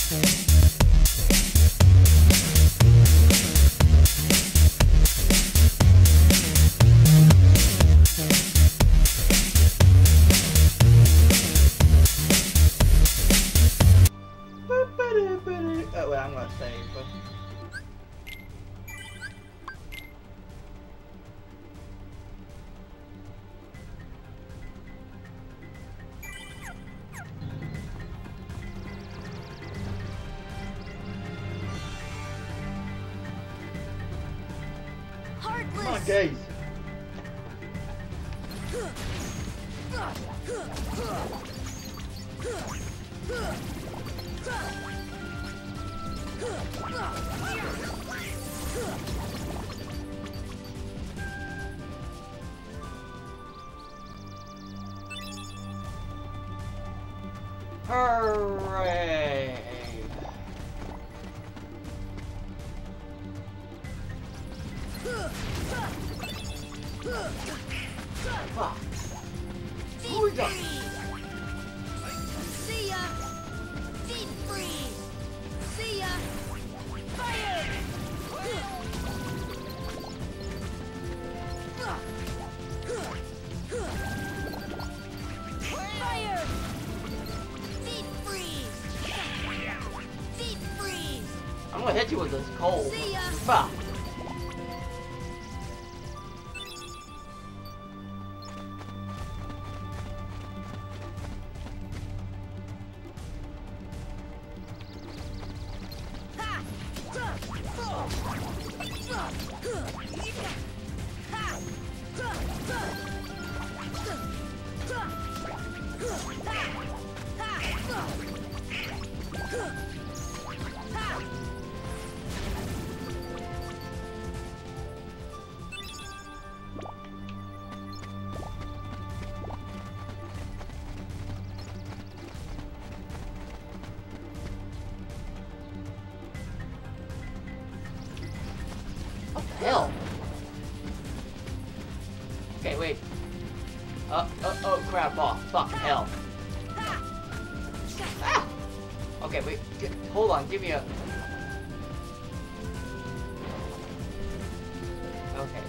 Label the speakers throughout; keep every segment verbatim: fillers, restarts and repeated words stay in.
Speaker 1: Oh, well, I'm gonna save. Come on, guys. Hooray! Fuck. Who we got?
Speaker 2: See ya! Deep freeze! See ya! Fire! Fire! Deep freeze! Deep freeze!
Speaker 1: I'm gonna hit you with this cold.
Speaker 2: See ya!
Speaker 1: Fuck. What the hell? Okay, wait. Uh, uh, oh crap, oh, fucking hell. Ah! Okay, wait, get, hold on, give me a... Okay.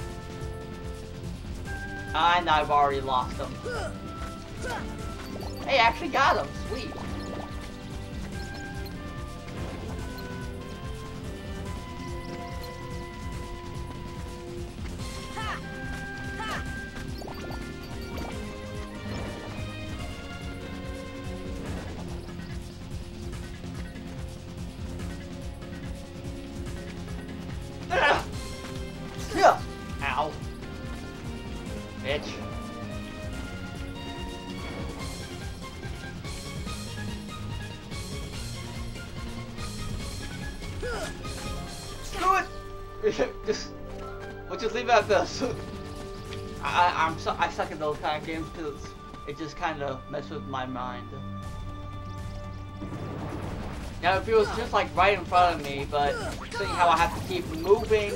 Speaker 1: And I've already lost him. Hey, I actually got him, sweet. Yeah. Ow. Bitch. Screw it. Just, we'll just leave it at this. I, I'm so, I suck at those kind of games because it just kind of messes with my mind. Now if it was just like right in front of me, but seeing how I have to keep moving.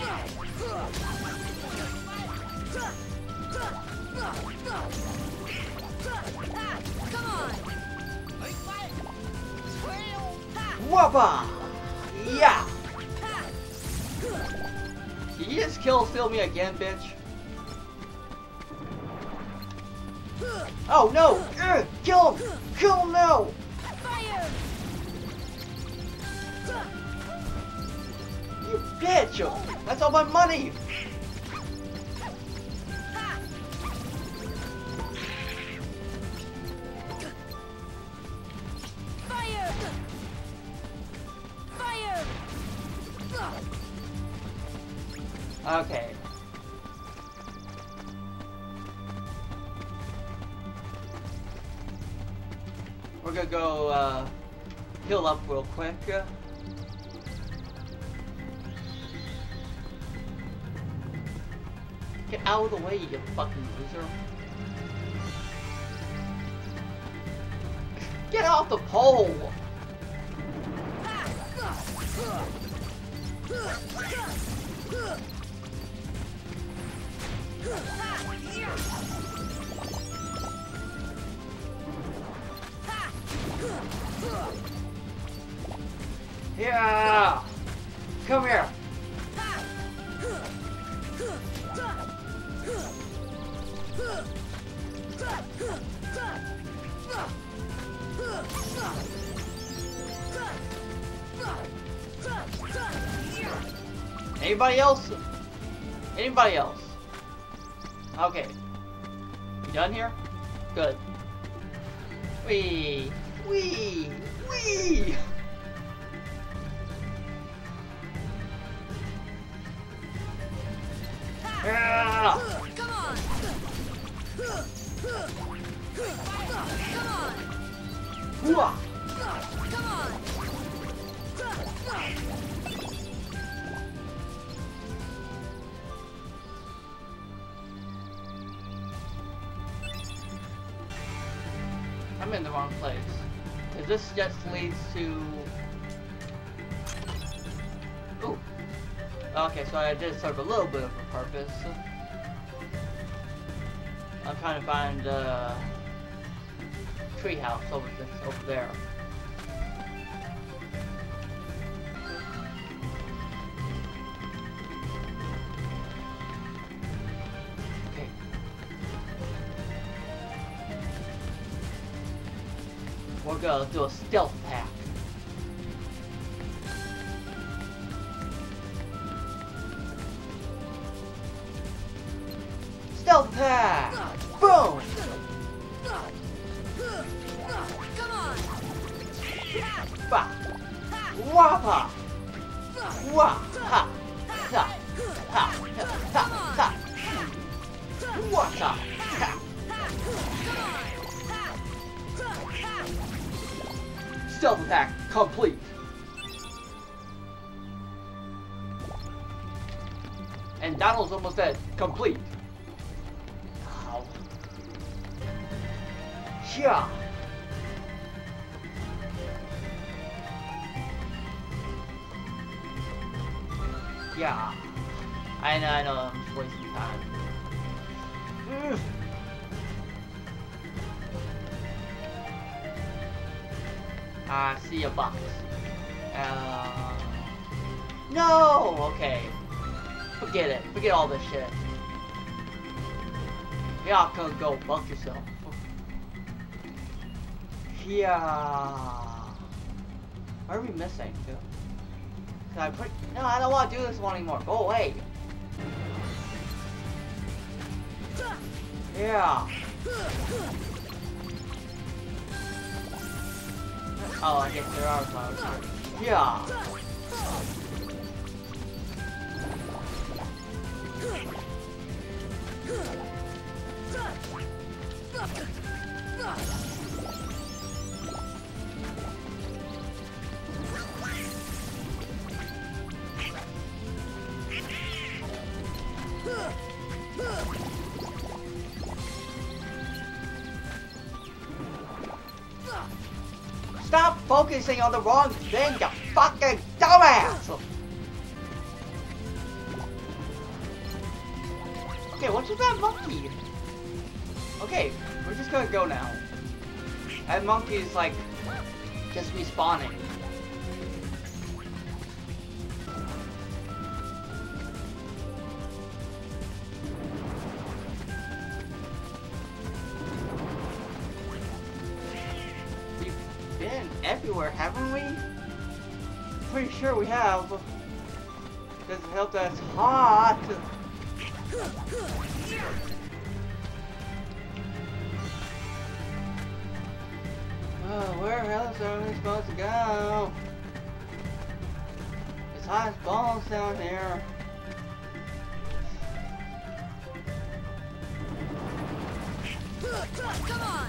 Speaker 1: Whoppa! Yeah! Did you just kill steal me again, bitch? Oh no! Ugh, kill him! Kill him now!
Speaker 2: Fire!
Speaker 1: You bitch! That's all my money!
Speaker 2: Fire! Fire!
Speaker 1: Okay. We're gonna go uh, heal up real quick. Get out of the way, you fucking loser. Get off the pole! Yeah! Come here! Anybody else? Anybody else? Okay. You done here? Good. Wee! Wee! Wee! Yeah!
Speaker 2: Come on! Come on!
Speaker 1: Hooah!
Speaker 2: Come on!
Speaker 1: I'm in the wrong place. Cause this just leads to... Ooh. Okay, so I did serve a little bit of a purpose. I'm trying to find uh treehouse over this over there. Okay. We're gonna do a stealth attack. Stealth attack! Boom!
Speaker 2: Come on!
Speaker 1: Ba! Wappa! Wah! Ha! Ha! Ha! Ha! Ha! Wata! Ha! Stealth attack complete! And Donald's almost dead. Complete! Ow. Yeah! Yeah. I know, I know, I'm just wasting time. Mm. I see a box. Uh, no! Okay. Forget it. Forget all this shit. Y'all can go fuck yourself. Yeah. What are we missing, too? Can I put... No, I don't want to do this one anymore. Go away. Yeah. Oh, I guess there are flowers here. Yeah. Stop focusing on the wrong thing, you fucking dumbass! Okay, what's with that monkey? Okay, we're just gonna go now. That monkey's like just respawning. Everywhere, haven't we? Pretty sure we have. Doesn't help that it's hot. Oh, where else are we supposed to go? It's hot as balls down here.
Speaker 2: Come on!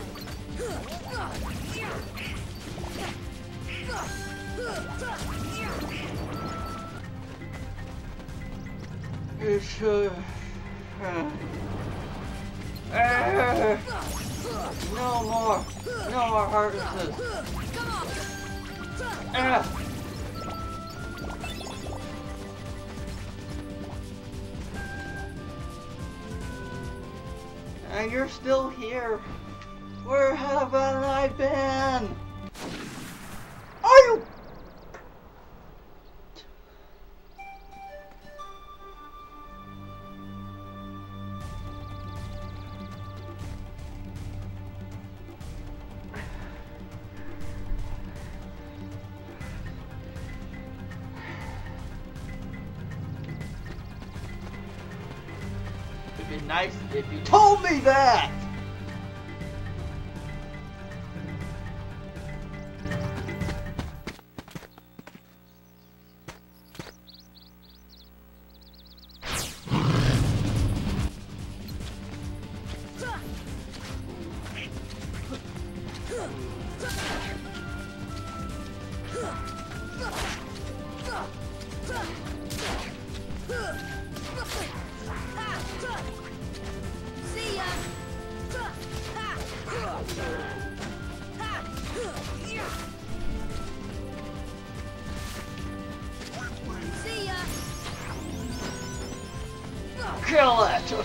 Speaker 1: You should. Uh, uh, no more. No more harnesses. Uh. And you're still here. Where have I been? Are you? nice if you told me that!
Speaker 2: See ya! See ya!
Speaker 1: Kill it!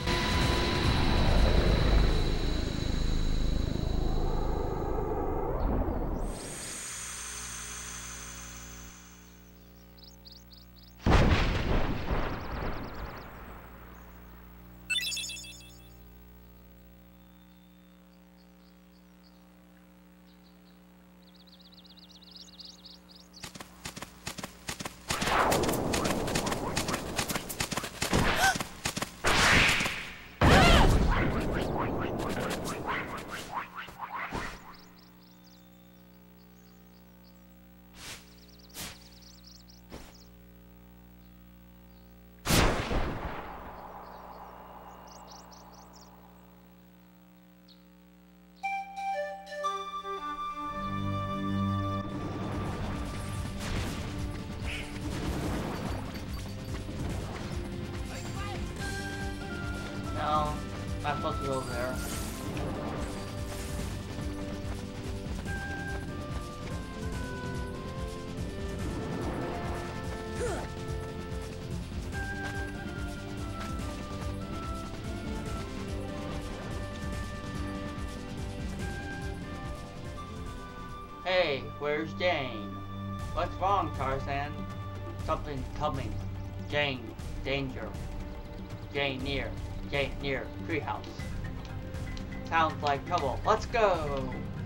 Speaker 1: No, I'm not supposed to go over there. Hey, where's Jane? What's wrong, Tarzan? Something's coming. Jane, danger. Jane near. Jane near treehouse. Sounds like trouble. Let's go!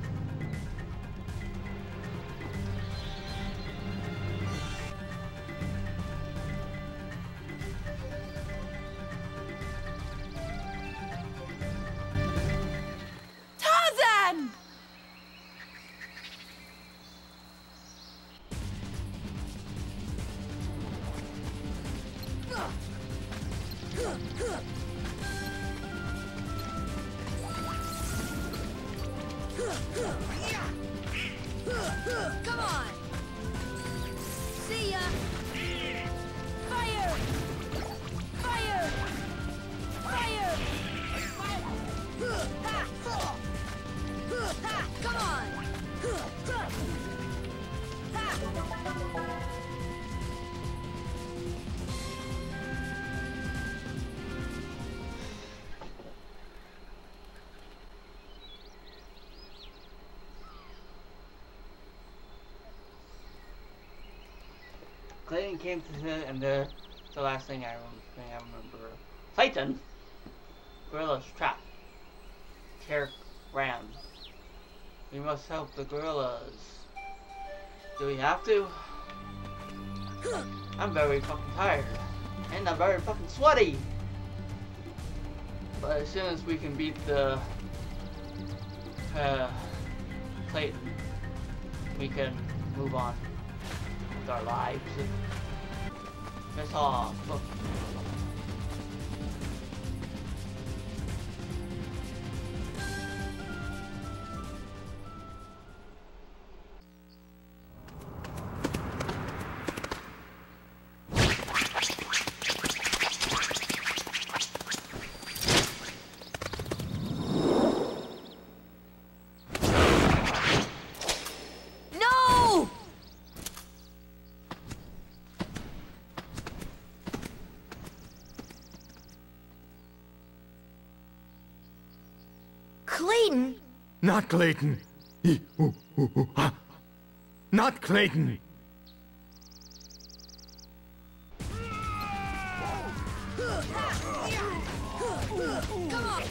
Speaker 2: Tarzan! Come on! See ya! Fire! Fire! Fire! Ha! Ha! Come on! Ha!
Speaker 1: Clayton came to him, and the the last thing I, rem thing I remember. Clayton! Gorilla's trapped. Terek ran. We must help the gorillas. Do we have to? I'm very fucking tired. And I'm very fucking sweaty! But as soon as we can beat the uh, Clayton, we can move on with our lives. Miss off. Look.
Speaker 2: No! Clayton?
Speaker 3: Not Clayton. Ee, ooh, ooh, ooh, ah. Not Clayton.
Speaker 2: Come on!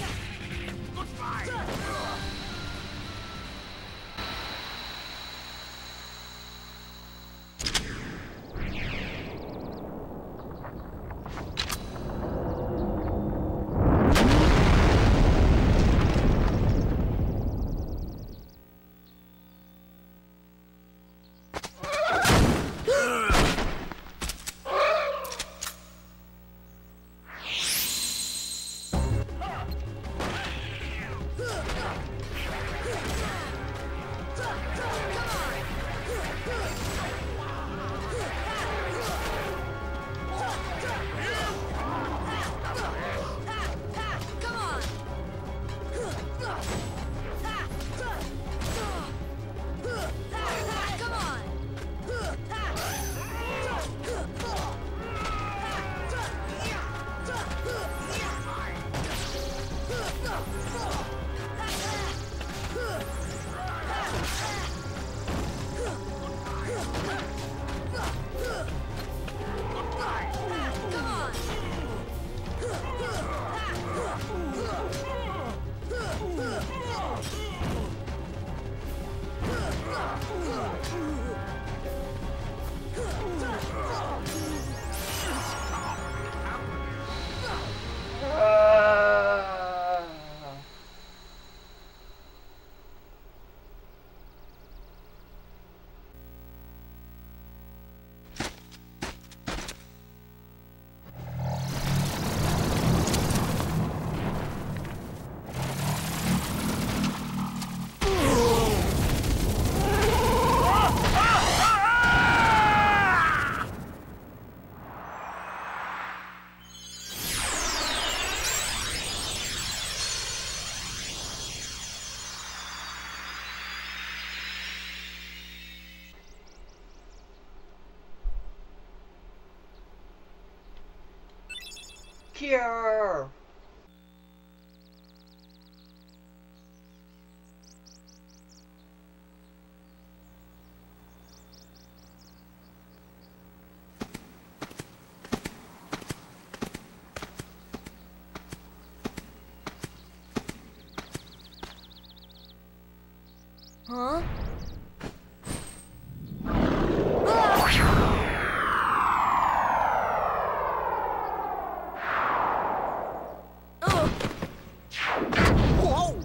Speaker 1: Cure!
Speaker 2: Huh?
Speaker 4: Whoa!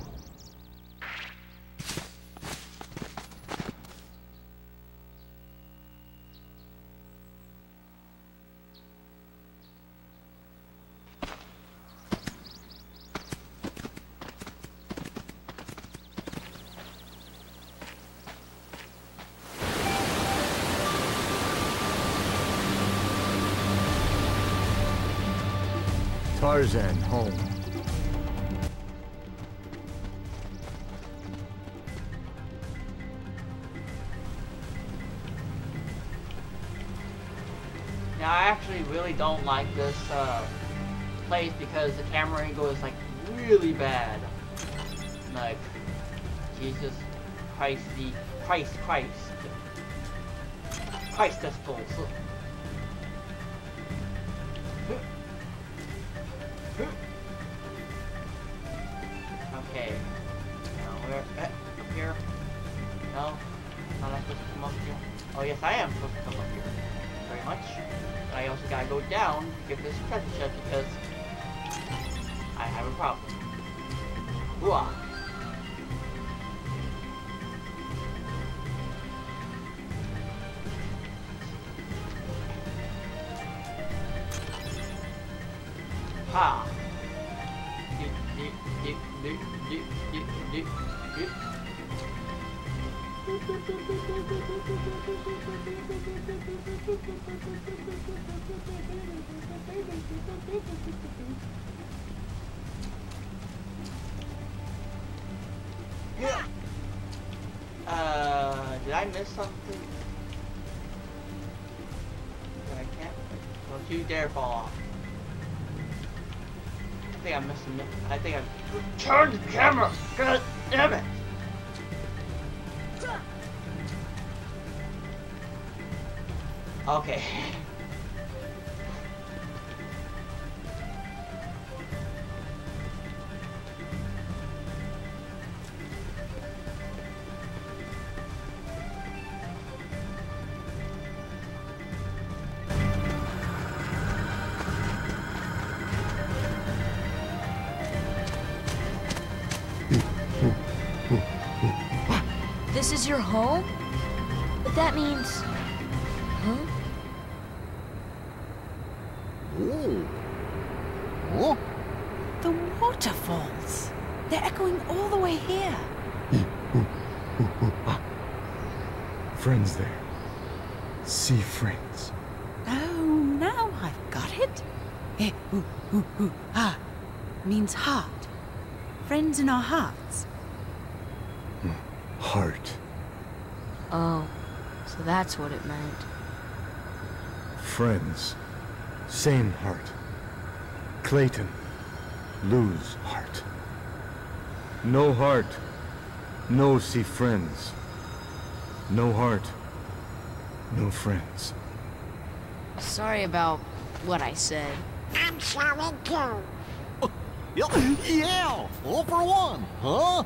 Speaker 3: Tarzan home.
Speaker 1: Now I actually really don't like this uh, place because the camera angle is like really bad. Like, Jesus Christ, the Christ, Christ, Christ, this fools. Okay. Now where? Eh, up here? No? Am I supposed to come up here? Oh yes, I am supposed to come up here. Very much. But I also gotta go down to get this treasure chest because I have a problem. Hooah! Ha!
Speaker 4: Yeah.
Speaker 1: Uh, did I miss something? I can't. Don't you dare fall off. I think I'm missing it. I think I'm. Turn the camera! God damn it! Okay.
Speaker 2: This is your home? But that means... Huh?
Speaker 4: Ooh. Huh?
Speaker 5: The waterfalls. They're echoing all the way here.
Speaker 3: Friends there. See friends.
Speaker 5: Oh, now I've got it. Eh, ooh, ooh, ooh, ah. Means heart. Friends in our hearts.
Speaker 3: Heart.
Speaker 2: Oh, so that's what it meant.
Speaker 3: Friends. Same heart. Clayton. Lose heart. No heart. No see friends. No heart. No friends.
Speaker 2: Sorry about what I said.
Speaker 6: I'm sorry too.
Speaker 4: Yeah, yeah, all for one, huh?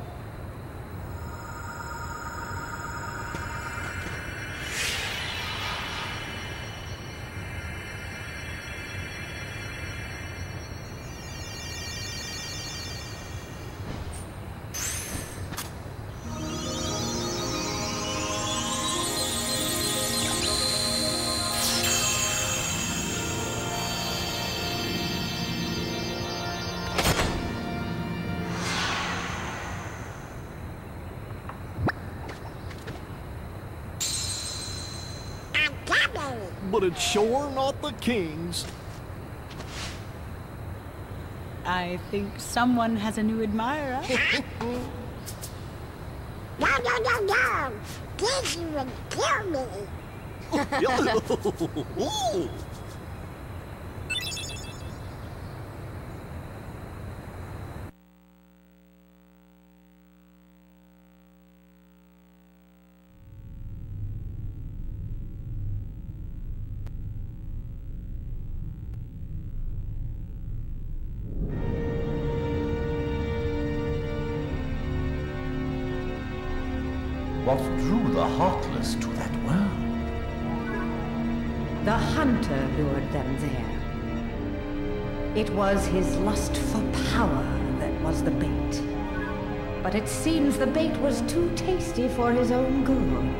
Speaker 4: But it's sure not the king's.
Speaker 5: I think someone has a new admirer.
Speaker 6: No, no, no, no. Dizzy would kill me.
Speaker 4: Ooh.
Speaker 7: what drew the Heartless to that world?
Speaker 8: The hunter lured them there. It was his lust for power that was the bait. But it seems the bait was too tasty for his own good.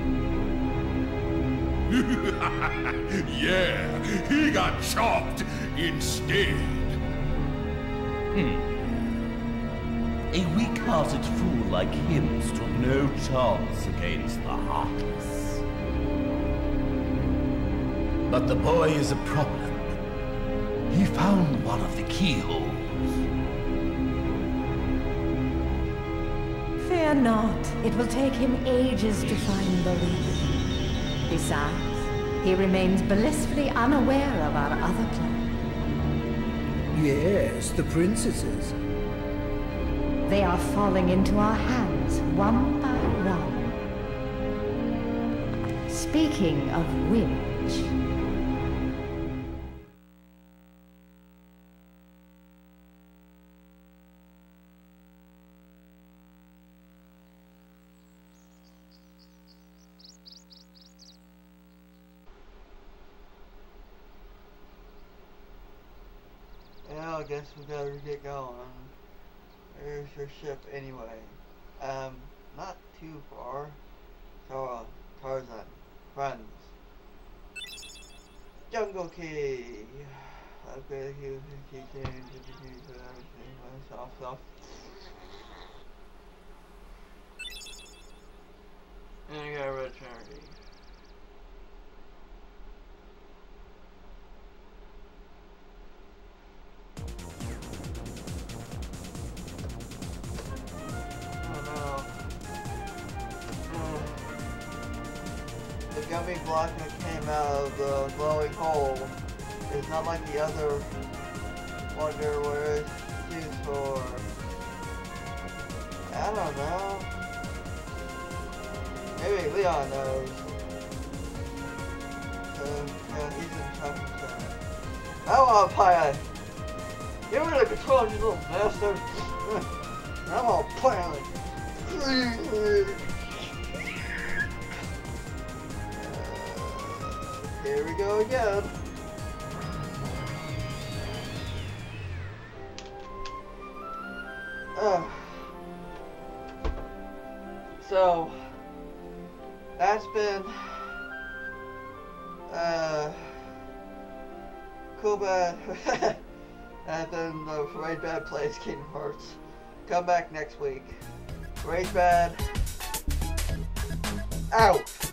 Speaker 3: Yeah, he got chopped instead.
Speaker 7: Hmm. A weak-hearted fool like him stood no chance against the Heartless. But the boy is a problem. He found one of the keyholes.
Speaker 8: Fear not. It will take him ages to find the lead. Besides, he remains blissfully unaware of our other plan.
Speaker 9: Yes, the princesses.
Speaker 8: They are falling into our hands, one by one. Speaking of which...
Speaker 1: Yeah, I guess we better get going. There's your ship anyway. Um, not too far. So, uh, Tarzan. Friends. Jungle Key. Okay, here's the keychain, everything, myself, stuff. And I got a red charity. The gummy block that came out of the glowing hole is not like the other wonder where it's used for. I don't know. Maybe Leon knows. So, yeah, he's in shopping center. I want to pilot. Get rid of control, you little bastard. I'm all pilot. Here we go again. Uh, so, that's been uh, Cool Bad. That's been the Raid Bad Plays Kingdom Hearts. Come back next week. Raid Bad out.